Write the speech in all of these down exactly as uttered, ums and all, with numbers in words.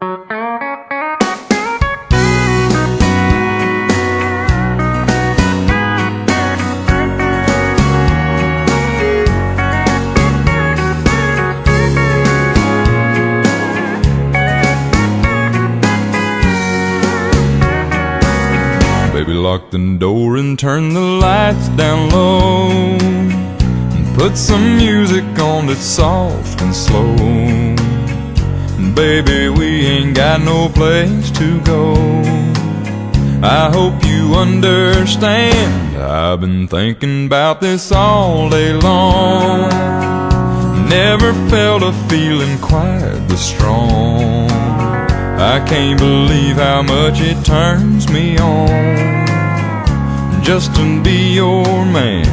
Baby, lock the door and turn the lights down low, and put some music on that's soft and slow. And baby, we ain't got no place to go. I hope you understand, I've been thinking about this all day long. Never felt a feeling quite this strong. I can't believe how much it turns me on just to be your man.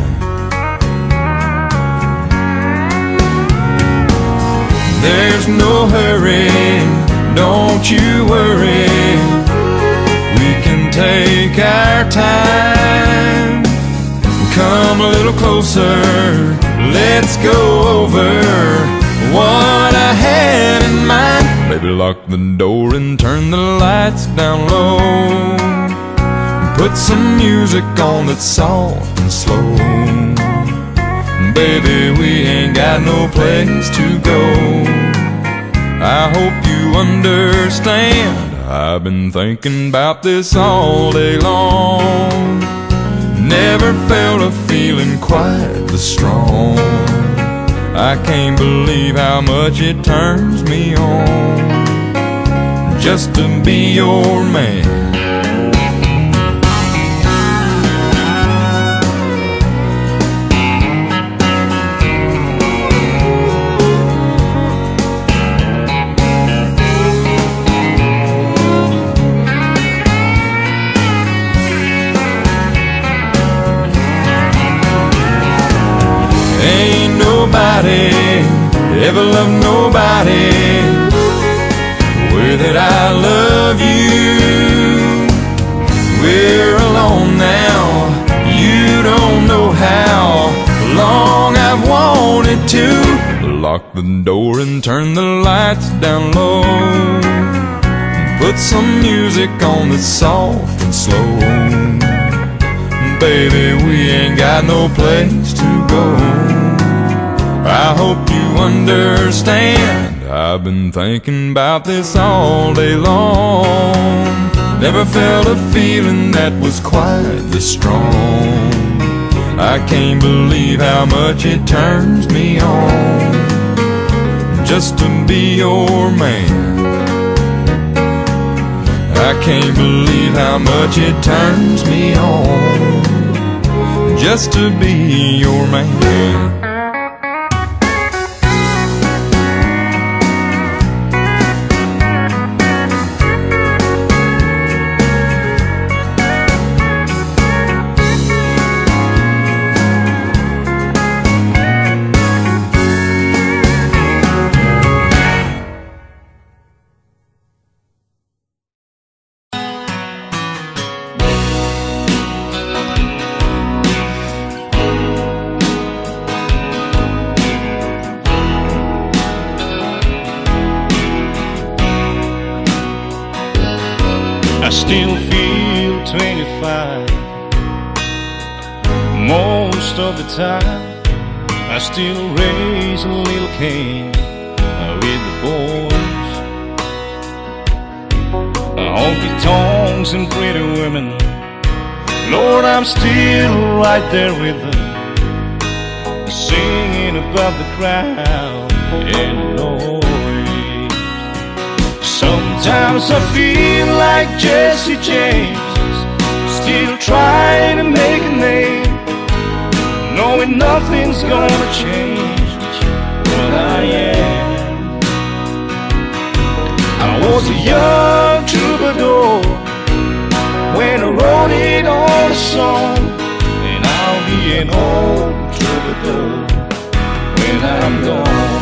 There's no hurry, don't you worry. We can take our time. Come a little closer, let's go over what I had in mind. Baby, lock the door and turn the lights down low, and put some music on that's soft and slow. Baby, we ain't got no place to go. I hope you understand, I've been thinking about this all day long. Never felt a feeling quite this strong. I can't believe how much it turns me on just to be your man. Ain't nobody ever loved nobody way that I love you. We're alone now, you don't know how long I've wanted to. Lock the door and turn the lights down low, and put some music on that's soft and slow. Baby, we ain't got no place to go. I hope you understand, I've been thinking about this all day long. Never felt a feeling that was quite this strong. I can't believe how much it turns me on just to be your man. I can't believe how much it turns me on just to be your man. I still feel twenty-five most of the time. I still raise a little Cain with the boys. Honky tonks and pretty women, Lord, I'm still right there with them, singing above the crowd and noise. Sometimes I feel like Jesse James, still trying to make a name, knowing nothing's gonna change what I am. I was a young troubadour when I wrote it on a song, and I'll be an old troubadour when I'm gone.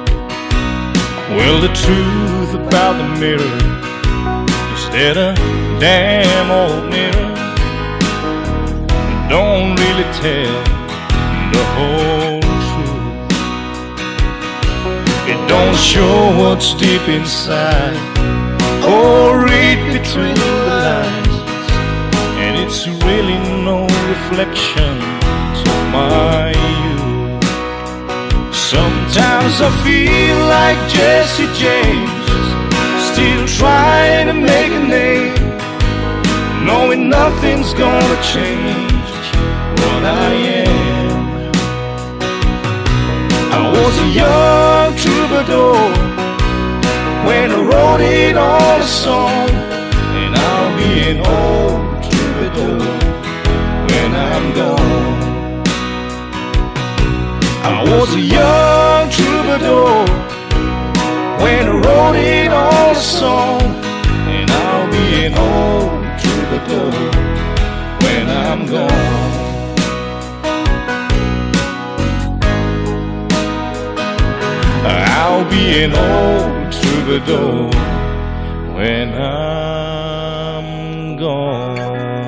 Well, the truth about the mirror is that I damn old mirror don't really tell the whole truth. It don't show what's deep inside or read between the lines, and it's really no reflection of my youth. Sometimes I feel like Jesse James, still trying to make a name, knowing nothing's gonna change what I am. I was a young troubadour when I wrote it on a song, and I'll be an old troubadour when I'm gone. I was a young troubadour when I wrote it on a song, and I'll be an old troubadour when I'm gone. I'll be an old troubadour when I'm gone.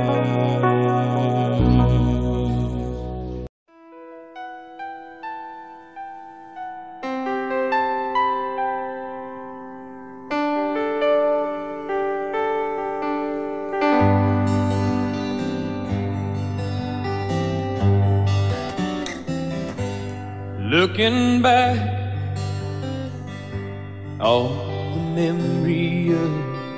Looking back, all the memory of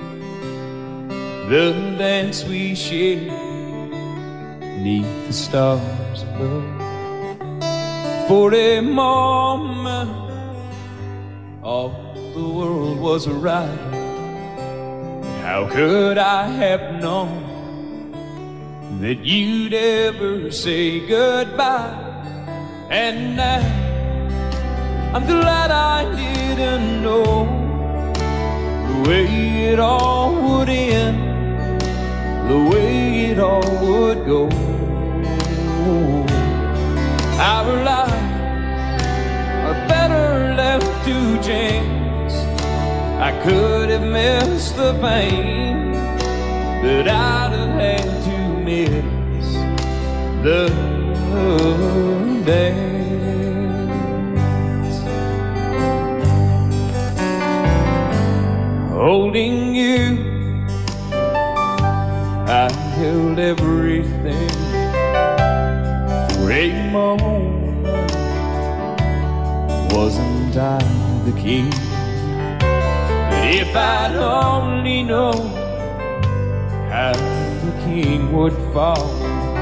the dance we shared neath the stars above. For a moment, all the world was right. How could I have known that you'd ever say goodbye? And now I'm glad I didn't know the way it all would end, the way it all would go. Our lives are better left to chance. I could have missed the pain, but I'd have had to miss the dance. Holding you, I held everything for a moment. Wasn't I the king? But if I'd only known how the king would fall.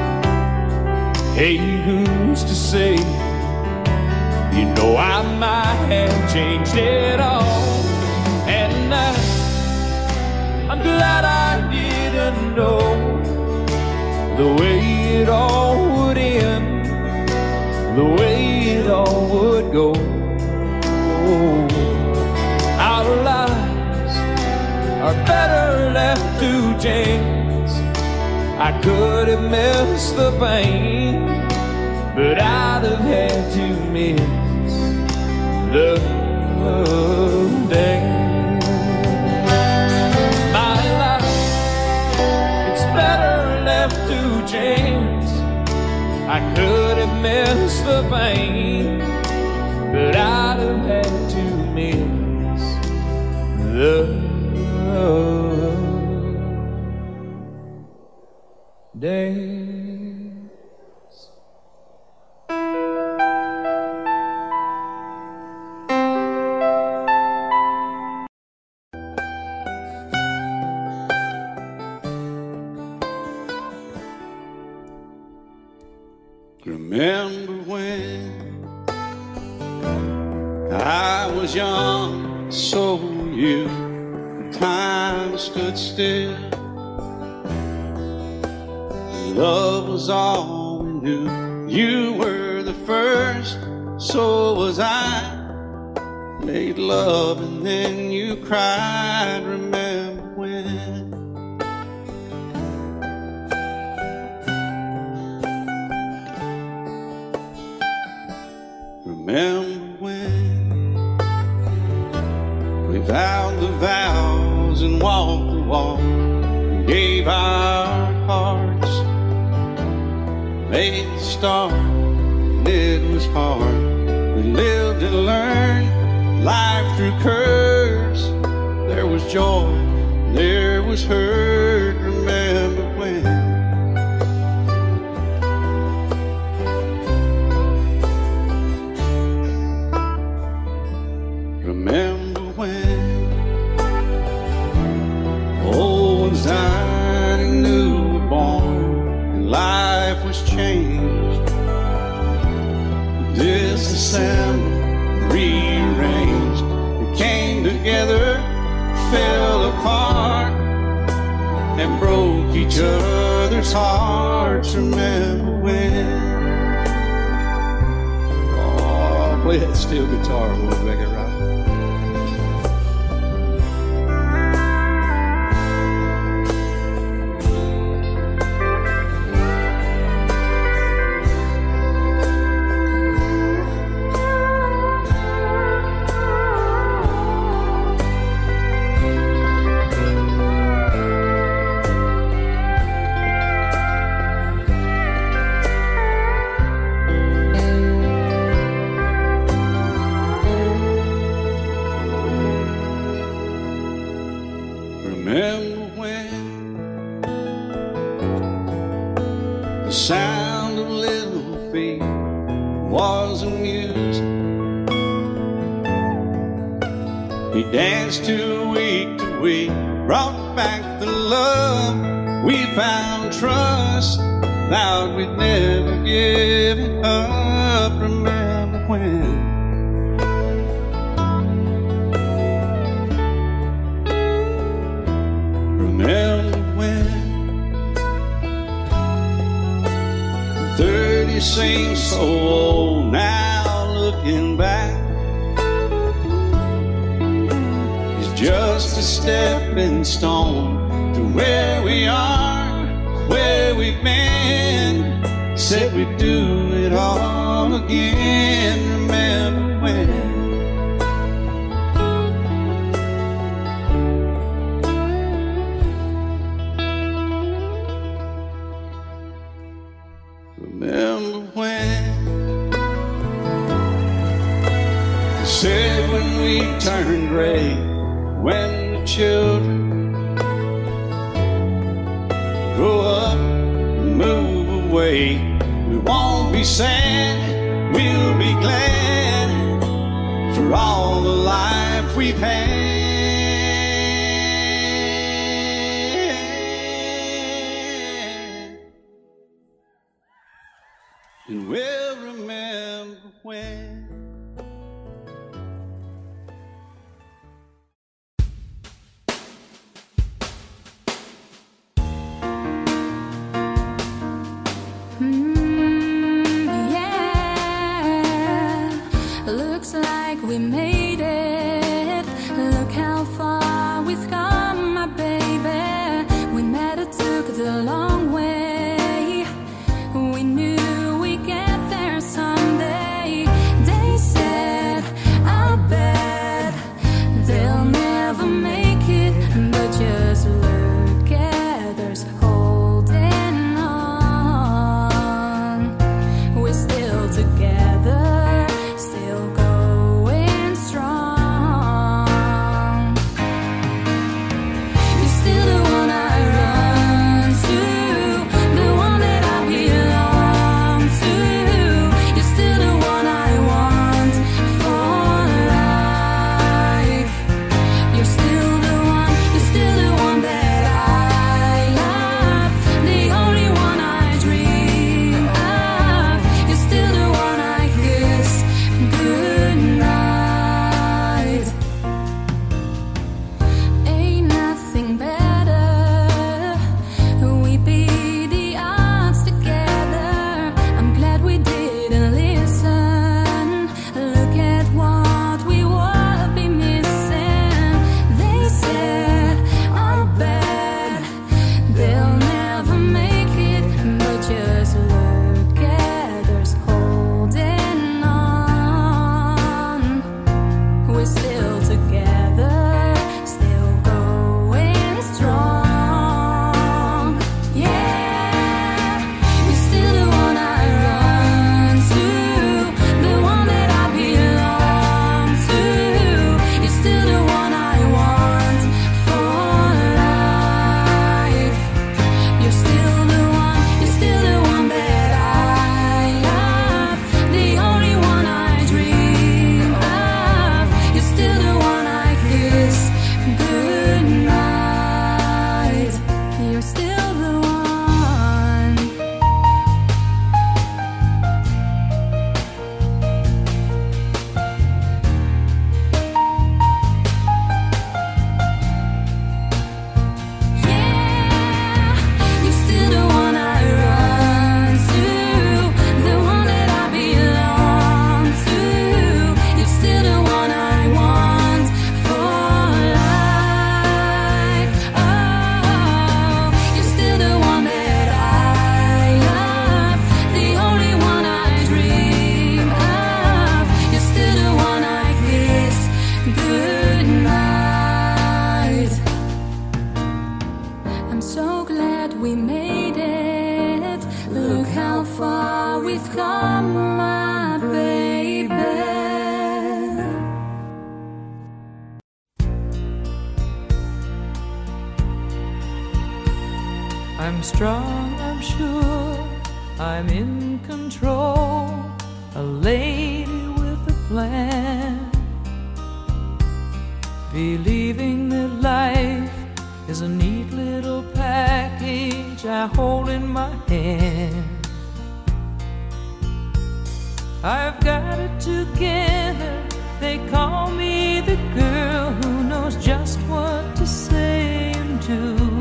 Hey, who's to say? You know I might have changed it all. And now I'm glad I didn't know the way it all would end, the way it all would go. Our lives are better left to chance. I could have missed the pain, but I'd have had to miss the day. My life, it's better left to chance. I could have missed the pain, but I'd have had to miss the days. Remember when I was young, so were you. Time stood still. Love was all we knew. You were the first, so was I. Made love and then you cried. Remember when? Remember when we vowed the vows and walked the walk, gave made the start, and it was hard. We lived and learned life through curves. There was joy, there was hurt. Remember when? Remember when old ones died and new were born, and life was changed. Disassembled, rearranged, we came together, fell apart, and broke each other's hearts. Remember when? Oh, play that steel guitar, we'll make it right. Remember when the sound of little feet was amusing? He danced to week to week, brought back the love. We found trust, vowed we'd never give it up. Remember when? Remember when thirty seems so old now, looking back. It's just a stepping stone to where we are, where we've been. Said we'd do it all again. Remember when? Remember when they said when we turn gray, when the children grow up and move away, we won't be sad, we'll be glad for all the life we've had. And we'll remember when. Mm, yeah, looks like we made it. Look how far we've come, my baby. We met, it took the long way. We knew we'd get there someday. They said, I bet they'll never make it, but just look at us holding on. We're still together, still going strong. You're still the one I run to. glad we made it. Look how far we've come, my baby. I'm strong, I'm sure, I'm in control, a lady with a plan, believing that life is a neat little package I hold in my hand. I've got it together, they call me the girl who knows just what to say and do.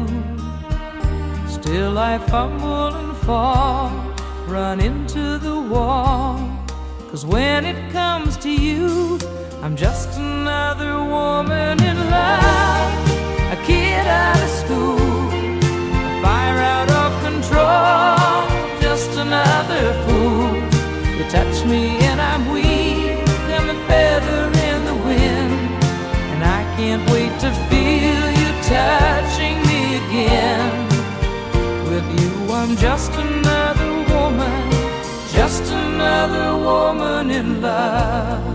Still I fumble and fall, run into the wall, 'cause when it comes to you, I'm just another woman in love, a kid out of school, a fire out of control, just another fool. You touch me and I'm weak, I'm a feather in the wind, and I can't wait to feel you touching me again. With you I'm just another woman, just another woman in love.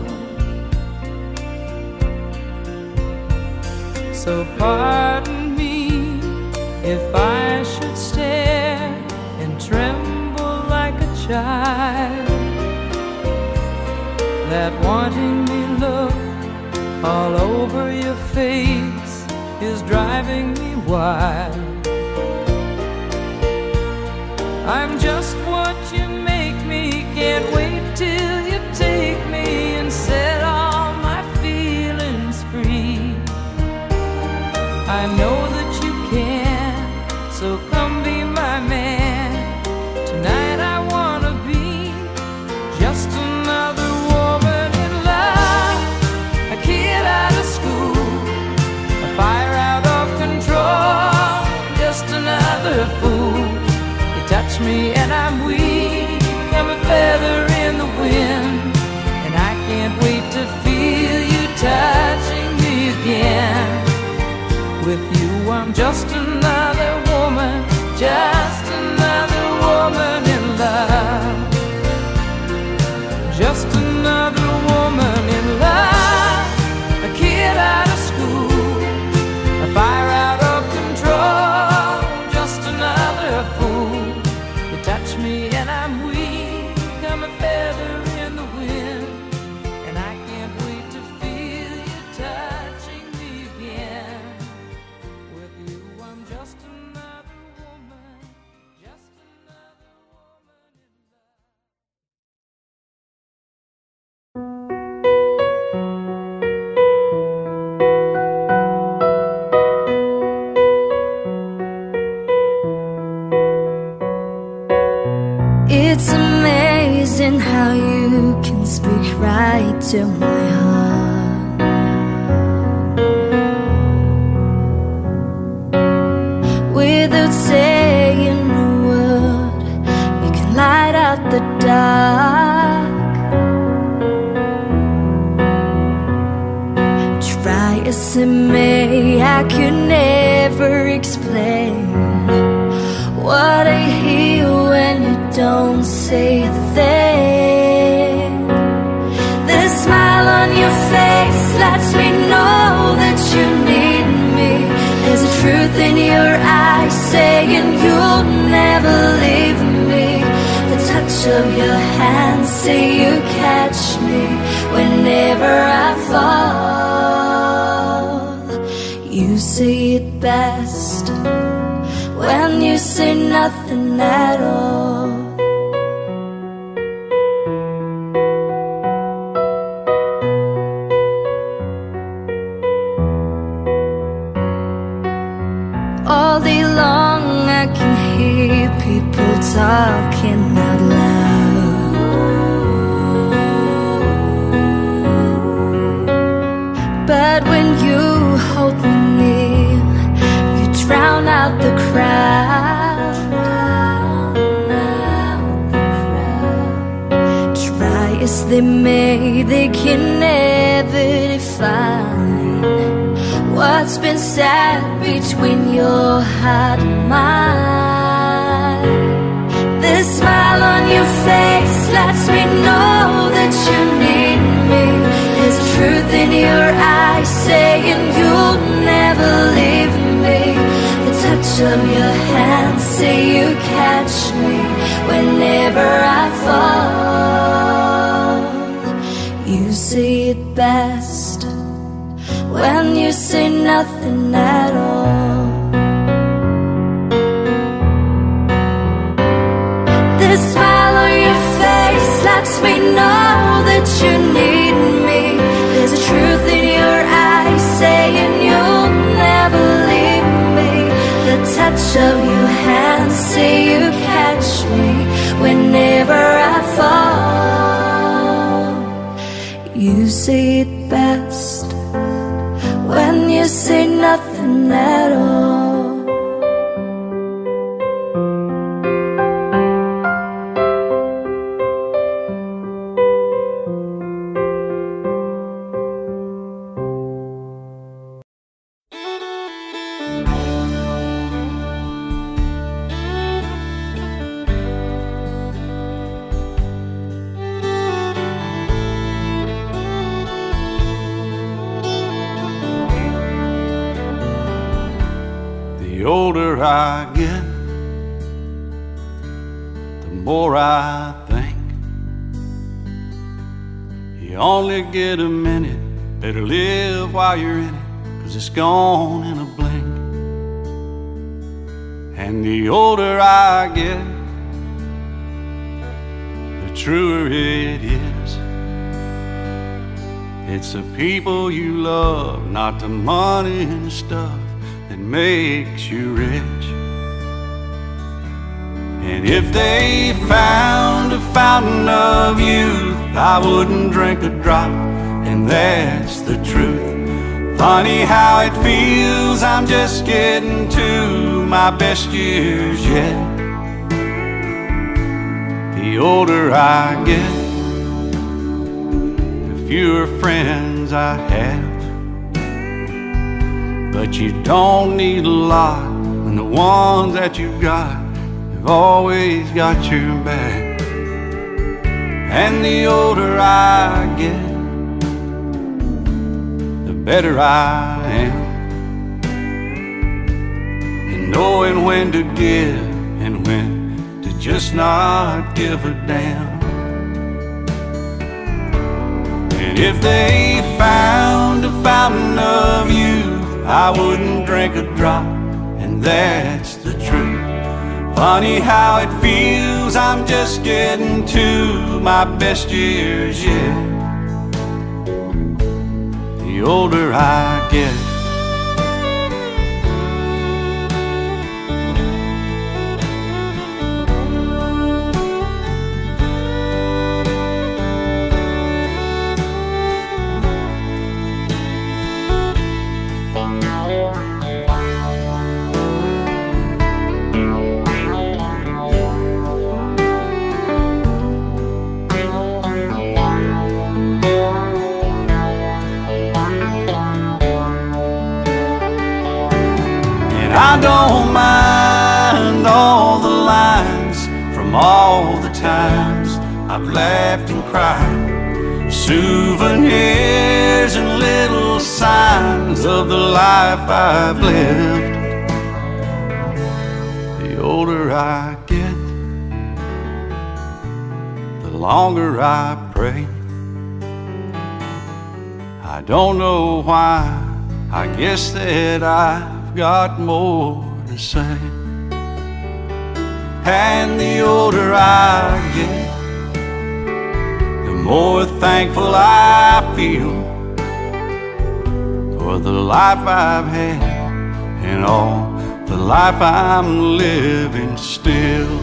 So pardon me if I should stare and tremble like a child, that wanting me look all over your face is driving me wild. I'm just what you make me, can't wait till you take me and set all my feelings free. I know that you can, so come be my man. Tonight I wanna be just another woman in love, a kid out of school, a fire out of control, just another fool. You touch me and I'm weak, I'm a feather in the wind, and I can't wait to feel you touching me again. With you I'm just another woman, just another woman in love, just another woman in love, a kid out of school, a fire out of control, just another fool. You touch me and I'm weak, I'm a feather in the wind, and I can't wait to feel you touching me again. With you I'm just another woman, just another woman in love. It's amazing how you can speak right to my heart. Without saying a word, you can light out the dark. Try as I may, I could never explain what I hear when you don't say a thing. The smile on your face lets me know that you need me. There's a truth in your eyes saying you'll never leave me. The touch of your hand say you catch me whenever I fall. You say it best when you say nothing at all. All day long I can hear people talking out loud, but when you hold me near, you drown out the crowd. Try as they may, they can never define what what's been said between your heart and mine. The smile on your face lets me know that you need me. There's a truth in your eyes saying you'll never leave me. The touch of your hand say you catch me whenever I fall. You say it best when you say nothing at all. The smile on your face lets me know that you need me. There's a truth in your eyes saying you'll never leave me. The touch of your hand say you catch me whenever I fall. You say it best when you say nothing at all. The older I get, the more I think you only get a minute, better live while you're in it, 'cause it's gone in a blink. And the older I get, the truer it is. It's the people you love, not the money and stuff, that makes you rich. And if they found a fountain of youth, I wouldn't drink a drop, and that's the truth. Funny how it feels, I'm just getting to my best years yet. The older I get, the fewer friends I have. But you don't need a lot when the ones that you've got have always got your back. And the older I get, the better I am in knowing when to give and when to just not give a damn. And if they found a fountain of youth, I wouldn't drink a drop, and that's the truth. Funny how it feels, I'm just getting to my best years yet. The older I get. I don't mind all the lines from all the times I've laughed and cried, souvenirs and little signs of the life I've lived. The older I get, the longer I pray. I don't know why, I guess that I've got more to say. And the older I get, the more thankful I feel for the life I've had and all the life I'm living still.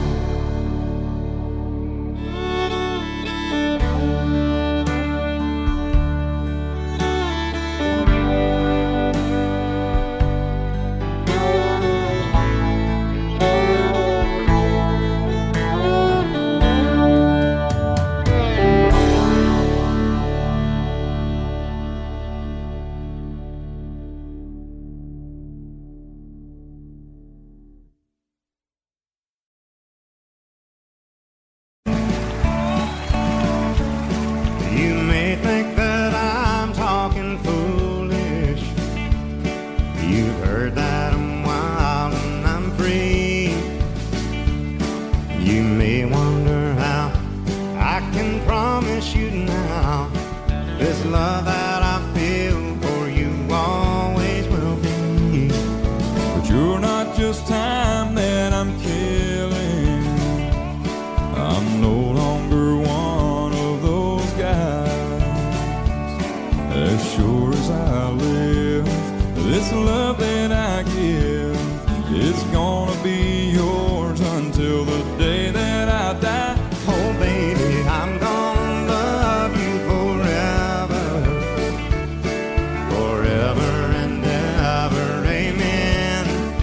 love that I feel for you always will be. But you're not just time that I'm killing. I'm no longer one of those guys. As sure as I live, this love that I give is gonna be yours until the day that I die. Oh baby, I'm gonna love you forever, forever and ever, amen.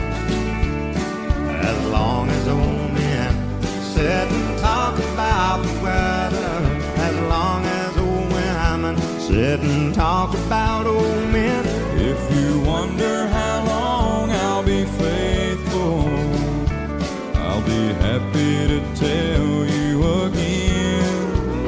As long as old men sit and talk about the weather, as long as old women sit and talk about old men. If you wonder how long I'll be faithful, I'll be happy to tell you again.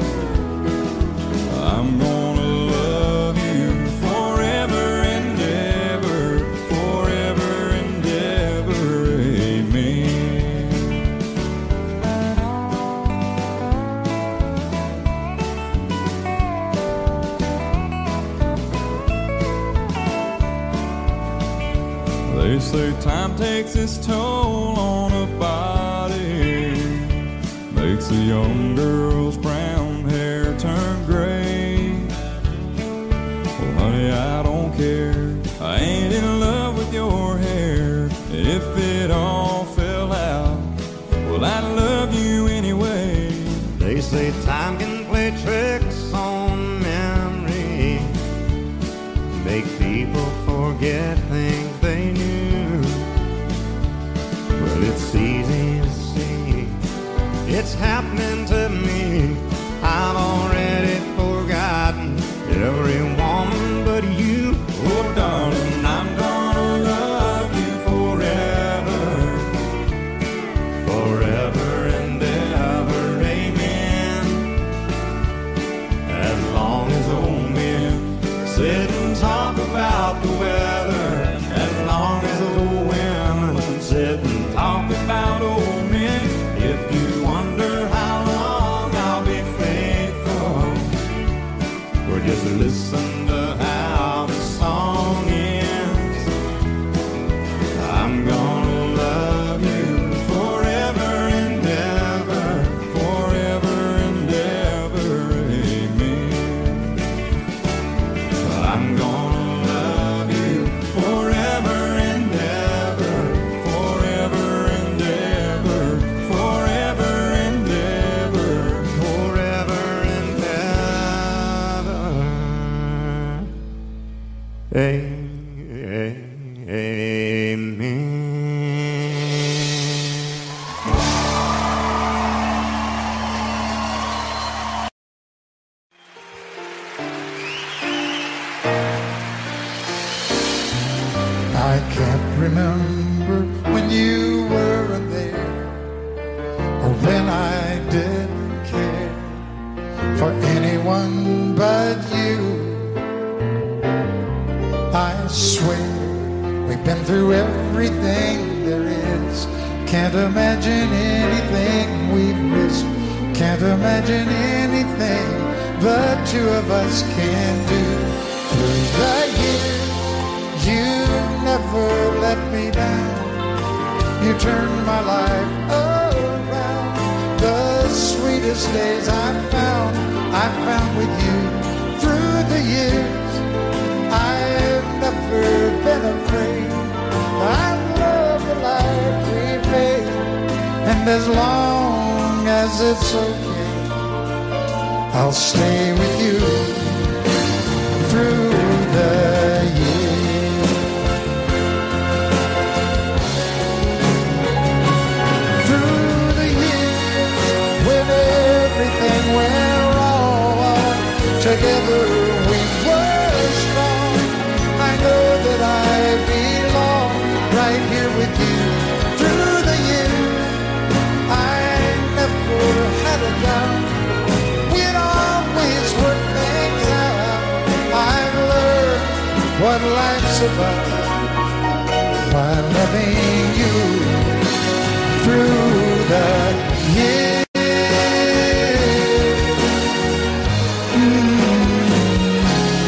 I'm gonna love you forever and ever, forever and ever, amen. They say time takes its toll on a body, makes a young girl's brown hair turn gray. Well, honey, I don't care. I ain't in love with your hair. And if it all fell out, well, I'd love you anyway. They say time can play tricks on memory, make people forget things they knew. Well, it's easy to see, it's happening to me. I've already forgotten every woman but you. Oh darling, I'm gonna love you forever, forever and ever, amen. As long as old men sit and talk about the weather, as long as old women sit and talk about old men. If you wonder how long I'll be faithful, or just listen to how the song ends, I'm gonna love you forever and ever, forever and ever, amen. I'm gonna love you forever and ever, forever and ever, forever and ever, forever and ever. Amen. I can't remember when you weren't there, or when I didn't care for anyone but you. I swear we've been through everything there is. Can't imagine anything we've missed. Can't imagine anything the two of us can do. Through the years, you never let me down. You turned my life around. The sweetest days I found, I found with you. Through the years, I've never been afraid. I love the life we made, and as long as it's okay, I'll stay with you through the years. Through the years, when everything went wrong, together we were strong. I know that I belong right here with you. Through the years, I never had a doubt. We'd always work things out. I've learned what life's about by loving you through the years. Mm.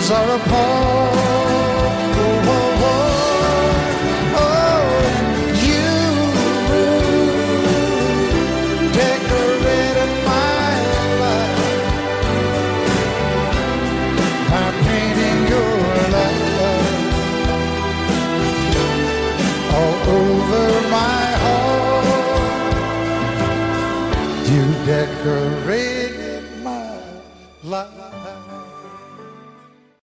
years are apart. Oh, oh, oh, oh, you decorated my life by painting your life all over my heart. You decorated my life.